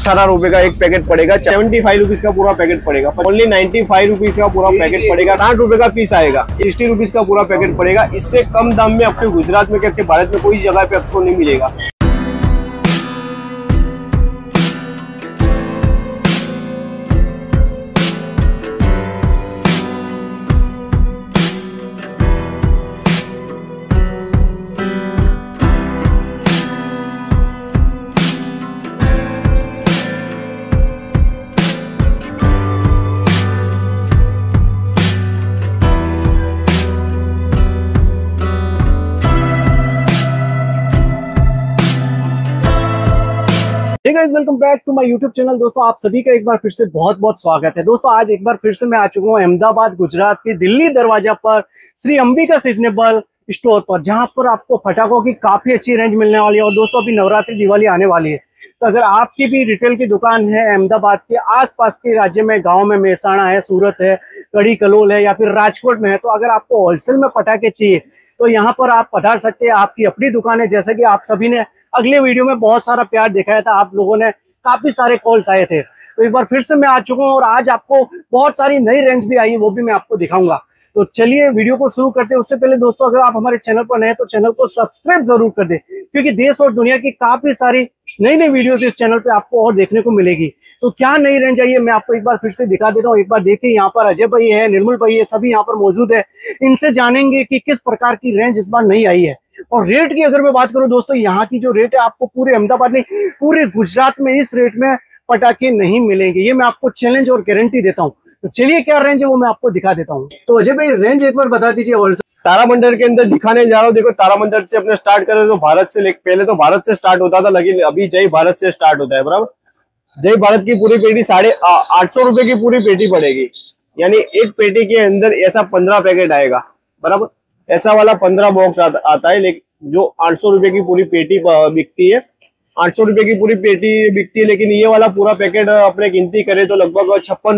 18 रुपए का एक पैकेट पड़ेगा। 75 रुपीज का पूरा पैकेट पड़ेगा। ओनली 95 रुपीज का पूरा पैकेट पड़ेगा। 60 रुपए का पीस आएगा। 60 रुपीज का पूरा पैकेट पड़ेगा। इससे कम दाम में आपके गुजरात में, क्या भारत में कोई जगह पे आपको नहीं मिलेगा। Hey guys, welcome back to my YouTube channel. दोस्तों, आप सभी का एक बार फिर से बहुत बहुत स्वागत है। दोस्तों, आज एक बार फिर से मैं आ चुका हूँ अहमदाबाद गुजरात के दिल्ली दरवाजा पर श्री अंबिका सीजनेबल स्टोर पर, जहां पर आपको फटाकों की काफी अच्छी रेंज मिलने वाली है। और दोस्तों, अभी नवरात्रि दिवाली आने वाली है, तो अगर आपकी भी रिटेल की दुकान है अहमदाबाद के आसपास के राज्य में, गाँव में, मेहसाणा है, सूरत है, कड़ी कलोल है या फिर राजकोट में है, तो अगर आपको होलसेल में पटाखे चाहिए तो यहाँ पर आप पधार सकते हैं। आपकी अपनी दुकान है। जैसे कि आप सभी ने अगले वीडियो में बहुत सारा प्यार दिखाया था, आप लोगों ने काफी सारे कॉल्स आए थे, तो एक बार फिर से मैं आ चुका हूँ और आज आपको बहुत सारी नई रेंज भी आई है, वो भी मैं आपको दिखाऊंगा। तो चलिए वीडियो को शुरू करते हैं। उससे पहले दोस्तों, अगर आप हमारे चैनल पर नए हैं तो चैनल को सब्सक्राइब जरूर कर दें, क्योंकि देश और दुनिया की काफी सारी नई नई वीडियोस इस चैनल पे आपको और देखने को मिलेगी। तो क्या नई रेंज आई है, मैं आपको एक बार फिर से दिखा देता हूँ। एक बार देखिए, यहाँ पर अजय भाई है, निर्मल भाई है, सभी यहाँ पर मौजूद है। इनसे जानेंगे कि किस प्रकार की रेंज इस बार नई आई है। और रेट की अगर मैं बात करूं दोस्तों, यहाँ की जो रेट है, आपको पूरे अहमदाबाद में, पूरे गुजरात में इस रेट में पटाखे नहीं मिलेंगे। ये मैं आपको चैलेंज और गारंटी देता हूँ। तो चलिए, क्या रेंज है वो मैं आपको दिखा देता हूँ। तो अजय भाई, रेंज एक बार बता दीजिए। तारामंडल के अंदर दिखाने जा रहा हूँ। देखो, तारामंडल से अपने स्टार्ट करें तो भारत से, पहले तो भारत से स्टार्ट होता था, लेकिन अभी जय भारत से स्टार्ट होता है। बराबर, जय भारत की पूरी पेटी 850 रुपए की पूरी पेटी पड़ेगी। यानी एक पेटी के अंदर ऐसा 15 पैकेट आएगा। बराबर, ऐसा वाला 15 बॉक्स आता है। लेकिन जो 800 रुपए की पूरी पेटी बिकती है, 800 रुपए की पूरी पेटी बिकती है। लेकिन ये वाला पूरा पैकेट अपने गिनती करें तो लगभग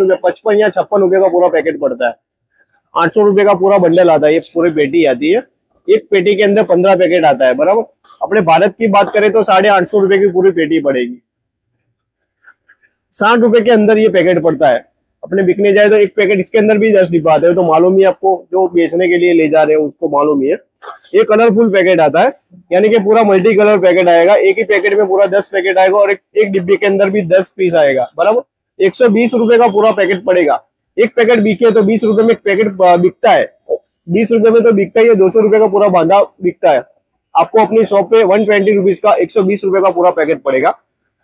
55 या 56 रुपए का पूरा पैकेट पड़ता है। 800 रुपए का पूरा बंडल आता है, ये पूरी पेटी आती है। एक पेटी के अंदर 15 पैकेट आता है। बराबर, अपने भारत की बात करें तो 850 रुपए की पूरी पेटी पड़ेगी। 60 रुपए के अंदर ये पैकेट पड़ता है। अपने बिकने जाए तो एक पैकेट, इसके अंदर भी 10 डिब्बा आते हैं, तो मालूम ही आपको, जो बेचने के लिए ले जा रहे हैं उसको मालूम ही है। ये कलरफुल पैकेट आता है, यानी कि पूरा मल्टी कलर पैकेट आएगा। एक ही पैकेट में पूरा 10 पैकेट आएगा और एक डिब्बे के अंदर भी 10 पीस आएगा। बराबर, 120 रुपए का पूरा पैकेट पड़ेगा। एक पैकेट बिके तो 20 रुपए में एक पैकेट बिकता है। 20 रुपए में तो बिकता ही है, 200 रुपए का पूरा बांधा बिकता है। आपको अपनी शॉप पे 120 रुपीज का 120 रुपए का पूरा पैकेट पड़ेगा।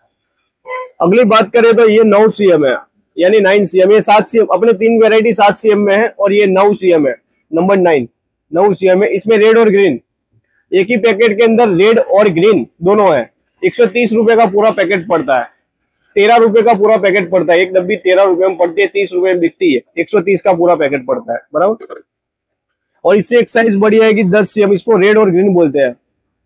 अगली बात करें तो ये 9 CM है, यानी 9 CM। ये 7 CM, अपने 3 वेरायटी 7 CM में है और ये 9 CM है, नंबर 9 CM है। इसमें रेड और ग्रीन, एक ही पैकेट के अंदर रेड और ग्रीन दोनों है। 130 रुपए का पूरा पैकेट पड़ता है। 13 रुपए का पूरा पैकेट पड़ता है। एक डब्बी 13 रुपए में पड़ती है, 30 रुपए में बिकती है। 130 का पूरा पैकेट पड़ता है। बराबर, और इससे एक साइज बढ़िया है कि 10 CM, इसको रेड और ग्रीन बोलते हैं।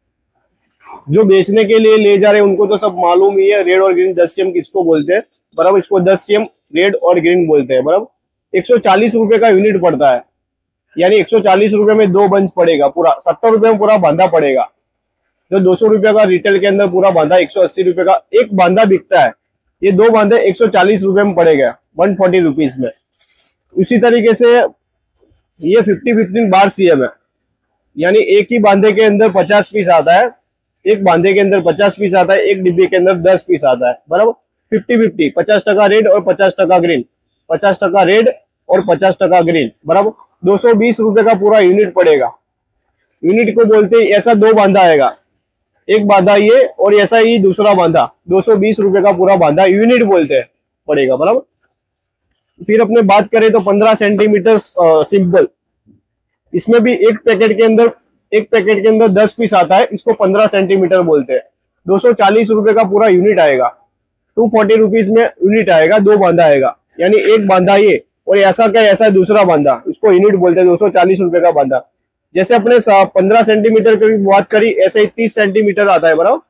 जो बेचने के लिए ले जा रहे हैं उनको तो सब मालूम ही है, रेड और ग्रीन 10 CM किसको बोलते हैं। बराबर, इसको 10 CM रेड और ग्रीन बोलते हैं। बराबर, 140 रुपए का यूनिट पड़ता है, यानी 140 रुपए में 2 बंच पड़ेगा। पूरा 70 रुपए में पूरा बांधा पड़ेगा। जो 200 रुपए का रिटेल के अंदर पूरा बांधा 180 रुपए का एक बांधा बिकता है, ये 2 बांधे 140 रुपए में पड़ेगा, 140 रुपीज में। उसी तरीके से ये 50-15 बार CM है, यानी एक ही बांधे के अंदर 50 पीस आता है। एक बांधे के अंदर 50 पीस आता है, एक डिब्बे के अंदर 10 पीस आता है। बराबर, 50-50, 50% रेड और 50% ग्रीन, 50% रेड और 50% ग्रीन। बराबर, 220 रुपए का पूरा यूनिट पड़ेगा। यूनिट को बोलते हैं, ऐसा 2 बांधा आएगा, एक बांधा ये और ऐसा ही दूसरा बांधा, 220 रुपए का पूरा बांधा यूनिट बोलते हैं पड़ेगा। बराबर, फिर अपने बात करें तो 15 सेंटीमीटर सिंपल, इसमें भी एक पैकेट के अंदर 10 पीस आता है, इसको 15 सेंटीमीटर बोलते हैं। 240 रुपए का पूरा यूनिट आएगा। 240 रुपीज में यूनिट आएगा, 2 बांधा आएगा, यानी एक बांधा ये और ऐसा क्या ऐसा दूसरा बांधा, इसको यूनिट बोलते हैं। 240 रुपए का बांधा। जैसे अपने 15 सेंटीमीटर की बात करी, ऐसे ही 30 सेंटीमीटर आता है। बराबर,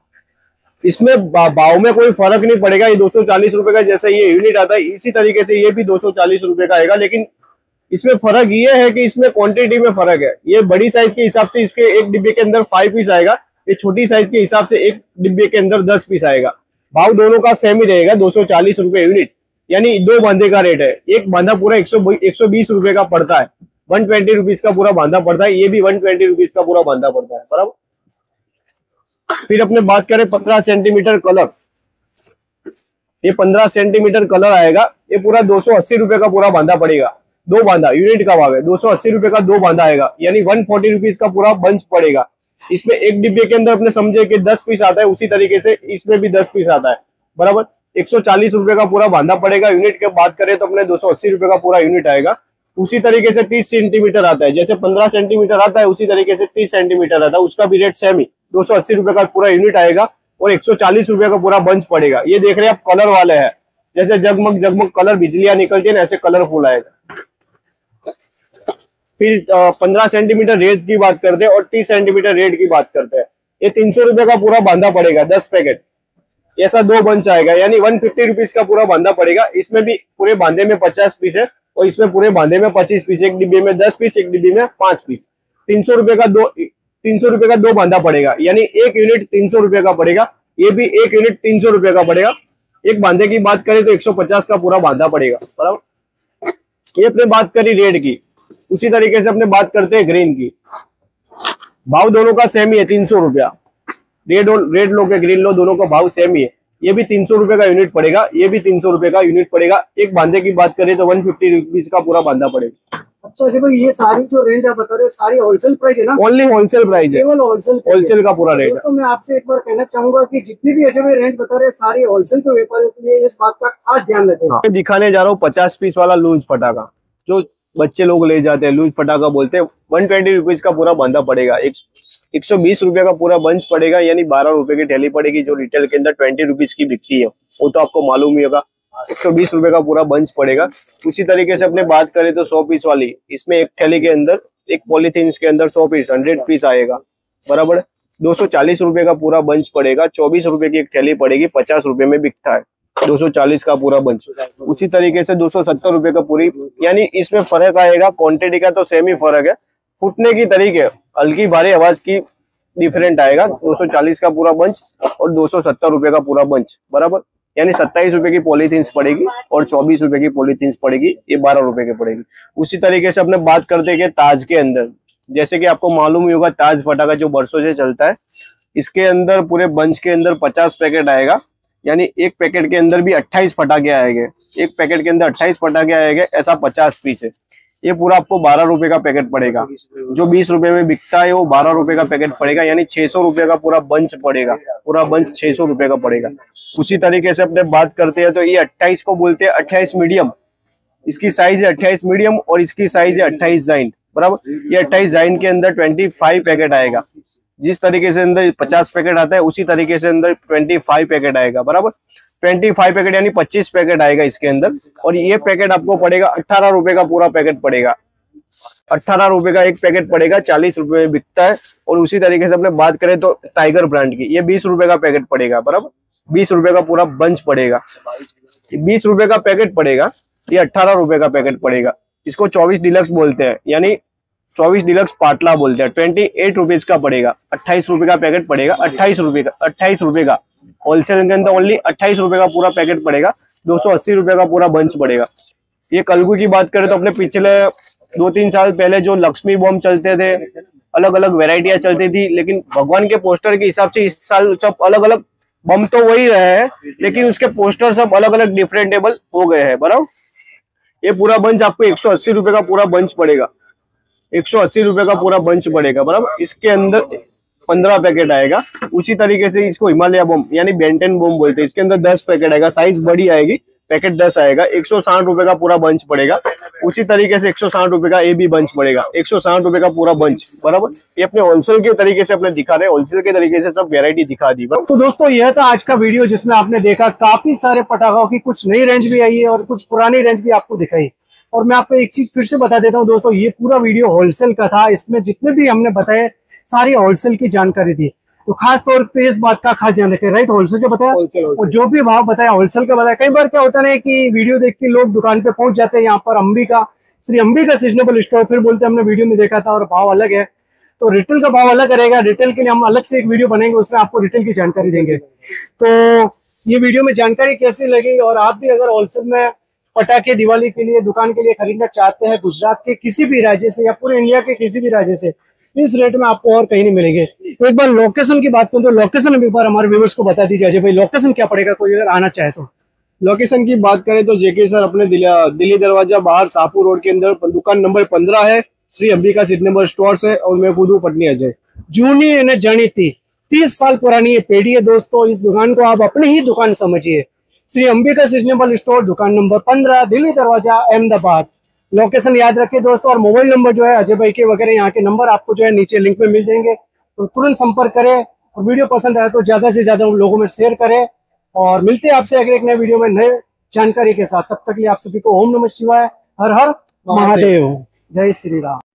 इसमें भाव में कोई फर्क नहीं पड़ेगा। ये 240 रुपए का जैसे ये यूनिट आता है, इसी तरीके से ये भी 240 रुपए का आएगा। लेकिन इसमें फर्क ये है कि इसमें क्वांटिटी में फर्क है। ये बड़ी साइज के हिसाब से इसके एक डिब्बे के अंदर 5 पीस आएगा, ये छोटी साइज के हिसाब से एक डिब्बे के अंदर 10 पीस आएगा। भाव दोनों का सेम ही रहेगा, 240 रुपए यूनिट, यानी 2 बांधे का रेट है। एक बांधा पूरा 120 रुपए का पड़ता है, 120 रुपीज का पूरा बांधा पड़ता है, ये भी 120 रुपीज का पूरा बांधा पड़ता है, बराबर। फिर अपने बात करें 15 सेंटीमीटर कलर, ये 15 सेंटीमीटर कलर आएगा, ये पूरा 280 रुपए का पूरा बांधा पड़ेगा। 2 बांधा यूनिट का भाव है, 280 रुपए का 2 बांधा आएगा, यानी 140 रुपीज का पूरा बंच पड़ेगा। इसमें एक डिब्बे के अंदर अपने समझे कि 10 पीस आता है, उसी तरीके से इसमें भी 10 पीस आता है, बराबर। 140 रुपए का पूरा बांधा पड़ेगा। यूनिट की बात करें तो अपने 280 रुपए का पूरा यूनिट आएगा। उसी तरीके से 30 सेंटीमीटर आता है, जैसे 15 सेंटीमीटर आता है उसी तरीके से 30 सेंटीमीटर आता है, उसका भी रेट सेम ही 280 रुपए का पूरा यूनिट आएगा और 140 रुपए का पूरा बंच पड़ेगा। ये देख रहे हैं आप कलर वाले हैं, जैसे जगमग जगमग कलर बिजलियां निकलती है ना, ऐसे कलरफुल आएगा। फिर 15 सेंटीमीटर रेड की बात करते हैं और 30 सेंटीमीटर रेड की बात करते हैं। ये 300 रुपए का पूरा बांधा पड़ेगा, 10 पैकेट, ऐसा 2 बंच आएगा, यानी 150 रुपीज का पूरा बांधा पड़ेगा। इसमें भी पूरे बांधे में 50 पीस है और इसमें पूरे बांधे में 25 पीस, एक डिब्बे में 10 पीस, एक डिब्बे में 5 पीस। 300 रुपए का 2 बांधा पड़ेगा, यानी एक यूनिट 300 रुपए का पड़ेगा। ये भी एक यूनिट 300 रुपए का पड़ेगा। एक बांधे की बात करें तो 150 का पूरा बांधा पड़ेगा, बराबर। ये अपने बात करी रेड की, उसी तरीके से अपने बात करते हैं ग्रीन की। भाव दोनों का सेम ही है, 300 रुपया। रेड लो के ग्रीन लो, दोनों का भाव सेम ही है। ये भी 300 रुपए का यूनिट पड़ेगा, ये भी 300 रुपए का यूनिट पड़ेगा। एक बांधे की बात करें तो 150 रुपीज का पूरा बांधा पड़ेगा। अच्छा जी भाई, ये सारी जो रेंज आप बता रहे हो सारी होलसेल प्राइस है ना? ओनली होलसेल प्राइस है, केवल होलसेल का पूरा रेट है। तो मैं आपसे एक बार कहना चाहूंगा कि जितनी भी अजय भाई रेंज बता रहे हैं सारी होलसेल के व्यापारियों के लिए इस बात का खास ध्यान रखें। मैं दिखाने जा रहा हूँ 50 पीस वाला लूज फटाका, जो बच्चे लोग ले जाते हैं, लूज फटाका बोलते हैं। 120 रुपीज का पूरा बांधा पड़ेगा। 120 रुपए का पूरा बंच पड़ेगा, यानी 12 रुपए की थैली पड़ेगी, जो रिटेल के अंदर 20 रुपीज की बिकती है, वो तो आपको मालूम ही होगा। 120 रुपए का पूरा बंच पड़ेगा। उसी तरीके से अपने बात करें तो 100 पीस वाली, इसमें एक थैली के अंदर, एक पॉलीथीन के अंदर 100 पीस, 100 पीस आएगा, बराबर। 240 रुपए का पूरा बंच पड़ेगा। 24 रुपए की एक थैली पड़ेगी, 50 रुपए में बिकता है, 240 का पूरा बंच। उसी तरीके से 270 रुपए का पूरी, यानी इसमें फर्क आएगा। क्वांटिटी का तो सेम ही फर्क है, फुटने की तरीके, हल्की भारी आवाज की डिफरेंट आएगा। 240 का पूरा बंच और 270 रुपए का पूरा बंच, बराबर। यानी 27 रुपए की पॉलीथीन्स पड़ेगी और 24 रुपए की पॉलीथीन्स पड़ेगी, ये 12 रुपए की पड़ेगी। उसी तरीके से अपने बात करते हैं कि ताज के अंदर, जैसे कि आपको मालूम ही होगा ताज फटाका जो बरसों से चलता है, इसके अंदर पूरे बंच के अंदर 50 पैकेट आएगा, यानी एक पैकेट के अंदर भी 28 फटाके आएंगे। एक पैकेट के अंदर 28 फटाके आएंगे, ऐसा 50 पीस है। ये पूरा आपको 12 रुपए का पैकेट पड़ेगा। जो 20 रुपए में बिकता है वो 12 रुपए का पैकेट पड़ेगा, यानी 600 रुपए का पूरा बंच पड़ेगा। पूरा बंच 600 रुपए का पड़ेगा। उसी तरीके से अपने बात करते हैं तो ये 28 को बोलते हैं 28 मीडियम, इसकी साइज है 28 मीडियम और इसकी साइज है 28 जाइंट, बराबर। ये 28 जाइंट के अंदर 25 पैकेट आएगा। जिस तरीके से अंदर 50 पैकेट आता है उसी तरीके से अंदर 25 पैकेट आएगा, बराबर। 25 पैकेट यानी 25 पैकेट आएगा इसके अंदर। और ये पैकेट आपको पड़ेगा 18 रुपए का पूरा पैकेट पड़ेगा। 18 रुपए का एक पैकेट पड़ेगा, 40 रुपए में बिकता है। और उसी तरीके से अपने बात करें तो टाइगर ब्रांड की, ये 20 रुपए का पैकेट पड़ेगा, बराबर। 20 रुपए का पूरा बंच पड़ेगा। 20 रुपए का पैकेट पड़ेगा, ये 18 रुपए का पैकेट पड़ेगा। इसको 24 डिलक्स बोलते हैं, यानी 24 डिलक्स पाटला बोलते हैं। 28 रुपीज का पड़ेगा। 28 रुपए का पैकेट पड़ेगा, 28 रुपए का होलसेल के अंदर ओनली 28 रुपए का पूरा पैकेट पड़ेगा। 280 रुपए का पूरा बंच पड़ेगा। ये कलगू की बात करें तो अपने पिछले 2-3 साल पहले जो लक्ष्मी बम चलते थे, अलग अलग वेराइटियां चलती थी, लेकिन भगवान के पोस्टर के हिसाब से इस साल सब अलग अलग बम तो वही रहे हैं, लेकिन उसके पोस्टर सब अलग अलग डिफरेंटेबल हो गए हैं, बराबर। ये पूरा बंच आपको 180 रुपए का पूरा बंच पड़ेगा। 180 रुपए का पूरा बंच पड़ेगा, बराबर। इसके अंदर 15 पैकेट आएगा। उसी तरीके से इसको हिमालय बम यानी बेंटेन बम बोलते हैं, इसके अंदर 10 पैकेट आएगा। साइज बड़ी आएगी, पैकेट 10 आएगा। 160 रुपए का पूरा बंच पड़ेगा। उसी तरीके से 160 रुपए का ये भी बंच पड़ेगा। 160 रुपए का पूरा बंच, बराबर। ये अपने होलसेल के तरीके से अपने दिखा रहे हैं, होलसेल के तरीके से सब वेरायटी दिखा दी। तो दोस्तों यह था आज का वीडियो, जिसमें आपने देखा काफी सारे पटाखों की कुछ नई रेंज भी आई है और कुछ पुरानी रेंज भी आपको दिखाई। और मैं आपको एक चीज फिर से बता देता हूँ दोस्तों, ये पूरा वीडियो होलसेल का था। इसमें जितने भी हमने बताए सारी होलसेल की जानकारी दी, तो खास तौर पे इस बात का खास ध्यान रखें, राइट। होलसेल का बताया और जो भी भाव बताया होलसेल का बताया। कई बार क्या होता है कि वीडियो देख के लोग दुकान पे पहुंच जाते हैं, यहाँ पर अंबिका श्री अंबिका सीजनेबल स्टोर, फिर बोलते हैं हमने वीडियो में देखा था और भाव अलग है। तो रिटेल का भाव अलग रहेगा। रिटेल के लिए हम अलग से एक वीडियो बनाएंगे, उसमें आपको रिटेल की जानकारी देंगे। तो ये वीडियो में जानकारी कैसी लगी, और आप भी अगर होलसेल में पटाखे दिवाली के लिए दुकान के लिए खरीदना चाहते हैं गुजरात के किसी भी राज्य से या पूरे इंडिया के किसी भी राज्य से, इस रेट में आपको और कहीं नहीं मिलेंगे। एक बार लोकेशन की बात करूं तो लोकेशन एक बार हमारे व्यूअर्स को बता दीजिए अजय भाई, लोकेशन क्या पड़ेगा कोई अगर आना चाहे तो? लोकेशन की बात करें तो जेके सर अपने दिल्ली दरवाजा बाहर शाहपुर रोड के अंदर दुकान नंबर 15 है, श्री अंबिका सीजनेबल स्टोर्स है, और मैं खुद हूँ पटनी अजय। जूनी यानी जानी थी 30 साल पुरानी ये पेढ़ी है दोस्तों। इस दुकान को आप अपनी ही दुकान समझिए। श्री अंबिका सीजनेबल स्टोर, दुकान नंबर 15, दिल्ली दरवाजा, अहमदाबाद। लोकेशन याद रखिए दोस्तों, और मोबाइल नंबर जो है अजय भाई के वगैरह यहाँ के नंबर आपको जो है नीचे लिंक में मिल जाएंगे, तो तुरंत संपर्क करें। और वीडियो पसंद आए तो ज्यादा से ज्यादा लोगों में शेयर करें, और मिलते हैं आपसे अगले एक नए वीडियो में नए जानकारी के साथ। तब तक लिए आप सभी को ओम नमः शिवाय, हर हर महादेव, जय श्री राम।